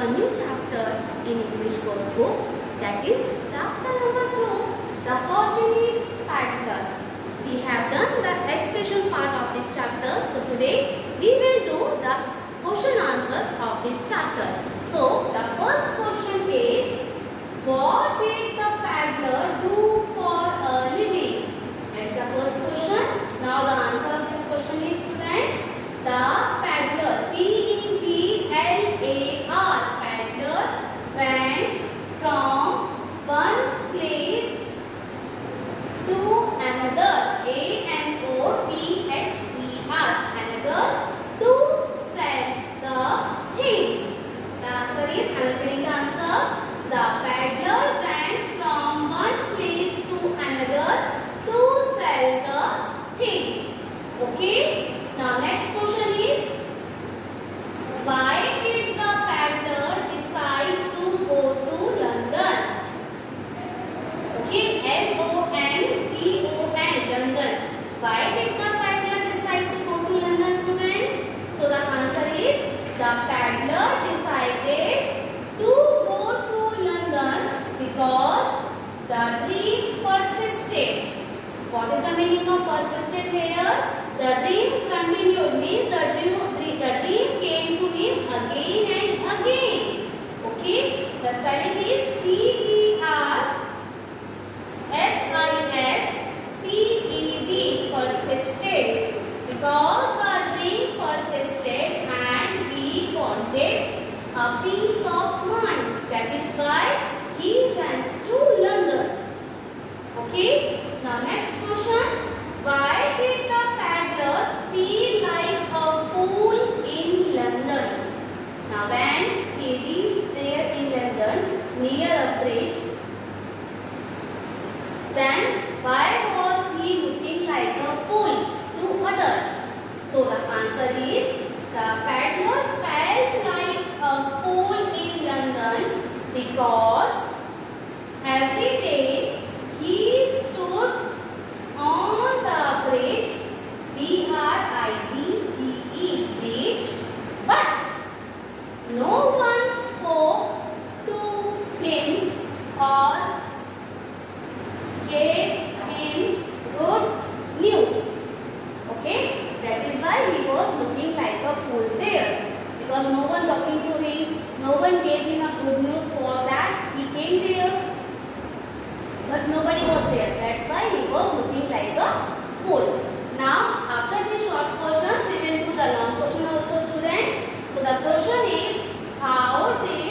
a new chapter in English course book, that is chapter number 2, the Fortunate Pedlar. We have done the expression part of this chapter. So today we will do the question answers of this chapter. So the first question is, what did the peddler do for a living? That is the first question. Now the answer of this question is, students, the peddler, P-E-D-L-A-R, peddler went from one place to another, A-N-O-T-H-E-R, another, to sell the things. The answer is, I am repeating the answer. The peddler went from one place to another to sell the things. Okay. Now next question is, why did the peddler decide to go to London? Okay, L-O-N-D-O-N, London. Why did the peddler decide to go to London, students? So the answer is, the peddler decided to go to London because the dream persisted. What is the meaning of persisted here? The dream continued, means the dream came to him again and again. Okay, the spelling is P-E-R-S-I-S-T-E-D, persisted. Because the dream persisted and he wanted a peace of mind. That is why he went to London. Okay, now next question. Why did the peddler feel like a fool in London? Now when he reached there in London near a bridge, then why was he looking like a fool to others? So the answer is, the peddler felt like a fool in London because every day he stood on the bridge, B-R-I-D-G-E, bridge, but no one spoke to him or gave him good news. Okay, that is why he was looking like a fool there, because no one talking to him, no one gave him a good news. For that he came there, but nobody was there. That's why he was looking like a fool. Now, after these short questions, we will do the long question also, students. So the question is, how did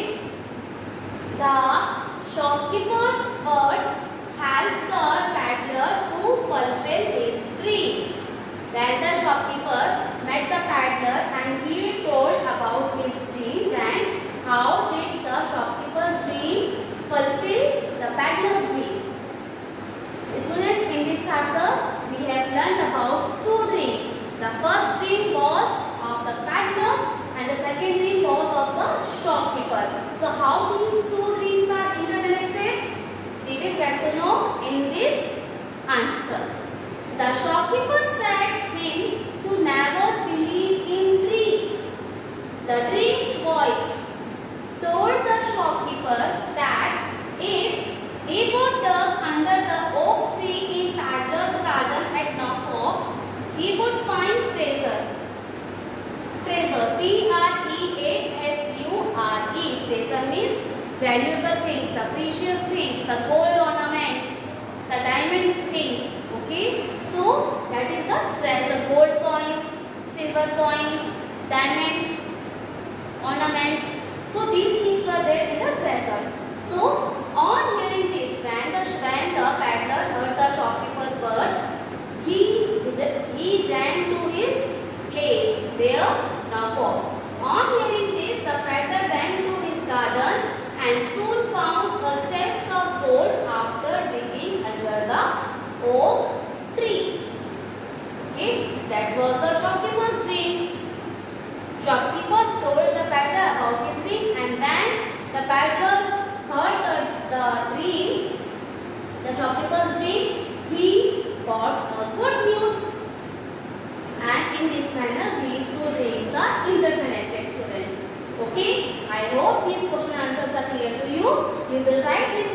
the shopkeeper's words help the peddler to fulfill his dream? When the shopkeeper met the peddler and he told about his dream, then how did the shopkeeper's dream fulfill the peddler's dream? Students, in this chapter we have learned about two dreams. The first dream was of the peddler and the second dream was of the shopkeeper. So how these two dreams are interconnected, we will get to know in this answer. The shopkeeper said him to never believe in dreams. The dream's voice told the shopkeeper that if he would dug under the oak tree in Pedlar's garden at Norfolk, he would find treasure. Treasure, T-R-E-A-S-U-R-E. Treasure means valuable things, the precious things, the gold ornaments, the diamond things. Okay, so that is the treasure. Gold coins, silver coins, diamond ornaments. So these things were there in the treasure. So on hearing this, when the peddler heard the shopkeeper's words, he ran to his place, where Norfolk. On hearing this, the peddler went to his garden and soon found a chest of gold after digging under the oak tree. Okay, that was the shopkeeper's dream. Shopkeeper told the peddler about his dream, and when the peddler heard the dream, the shopkeeper's dream, he got a good news. And in this manner, these two dreams are interconnected, students. Okay, I hope these you will write this